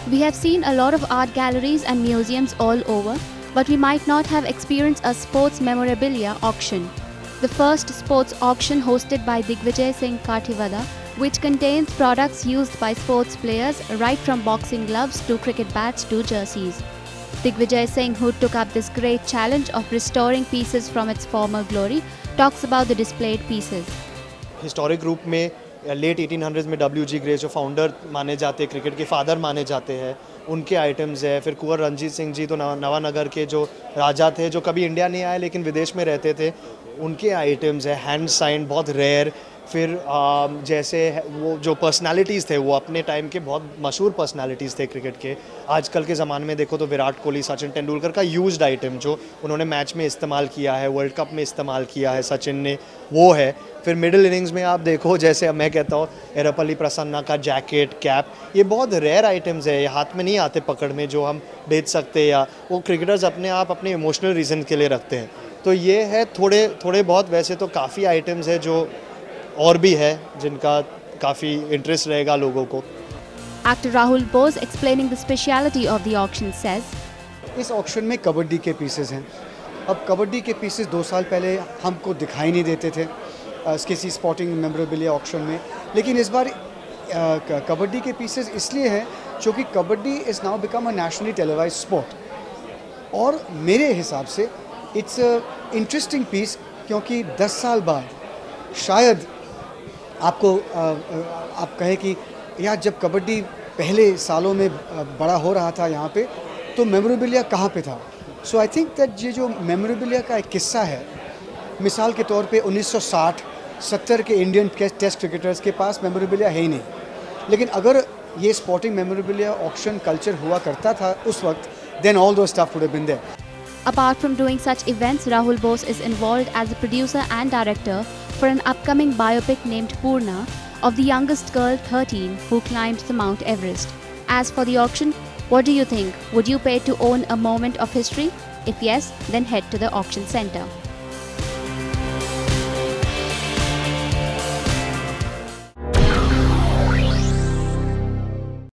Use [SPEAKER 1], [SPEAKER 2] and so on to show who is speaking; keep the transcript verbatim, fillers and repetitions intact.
[SPEAKER 1] We have seen a lot of art galleries and museums all over, but we might not have experienced a sports memorabilia auction. The first sports auction hosted by Digvijay Sinh Kathiwada, which contains products used by sports players right from boxing gloves to cricket bats to jerseys. Digvijay Singh, who took up this great challenge of restoring pieces from its former glory, talks about the displayed pieces.
[SPEAKER 2] Historic group में late eighteen hundreds में W G Grace जो founder माने जाते हैं, cricket के father माने जाते हैं, उनके आइटम्स है। फिर कुंवर रणजीत सिंह जी तो नवानगर के जो राजा थे, जो कभी इंडिया नहीं आए लेकिन विदेश में रहते थे, उनके आइटम्स है। हैंड साइन बहुत रेयर। फिर जैसे वो जो पर्सनालिटीज़ थे, वो अपने टाइम के बहुत मशहूर पर्सनालिटीज़ थे क्रिकेट के। आजकल के ज़माने में देखो तो विराट कोहली, सचिन तेंदुलकर का यूज्ड आइटम जो उन्होंने मैच में इस्तेमाल किया है, वर्ल्ड कप में इस्तेमाल किया है सचिन ने, वो है। फिर मिडिल इनिंग्स में आप देखो, जैसे मैं कहता हूँ एरपल्ली प्रसन्ना का जैकेट, कैप, ये बहुत रेयर आइटम्स है, ये हाथ में नहीं आते पकड़ में, जो हम बेच सकते हैं या वो क्रिकेटर्स अपने आप अपने इमोशनल रीज़न के लिए रखते हैं। तो ये है थोड़े थोड़े बहुत। वैसे तो काफ़ी आइटम्स है जो और भी है जिनका काफ़ी इंटरेस्ट रहेगा लोगों को।
[SPEAKER 1] Actor Rahul Bose, explaining the speciality of the auction, says,
[SPEAKER 3] इस ऑक्शन में कबड्डी के पीसेस हैं। अब कबड्डी के पीसेस दो साल पहले हमको दिखाई नहीं देते थे किसी स्पोर्टिंग मेमोरेबिलिया ऑक्शन में, लेकिन इस बार कबड्डी के पीसेस इसलिए हैं क्योंकि kabaddi is now become a nationally televised sport. और मेरे हिसाब से इट्स अ इंटरेस्टिंग पीस, क्योंकि दस साल बाद शायद आपको आ, आप कहें कि यार जब कबड्डी पहले सालों में बड़ा हो रहा था यहाँ पे, तो मेमोरेबिलिया कहाँ पे था। सो आई थिंक दैट ये जो मेमोरेबिलिया का एक किस्सा है, मिसाल के तौर पे उन्नीस सौ साठ सत्तर के इंडियन टेस्ट क्रिकेटर्स के पास मेमोरेबिलिया है ही नहीं, लेकिन अगर ये स्पोर्टिंग मेमोरेबिलिया ऑक्शन कल्चर हुआ करता था उस वक्त, then although stuff would have been there.
[SPEAKER 1] Apart from doing such events, Rahul Bose is involved as a producer and director for an upcoming biopic named Purna of the youngest girl, thirteen, who climbed the Mount Everest. As for the auction, what do you think? Would you pay to own a moment of history? If yes, then head to the auction center.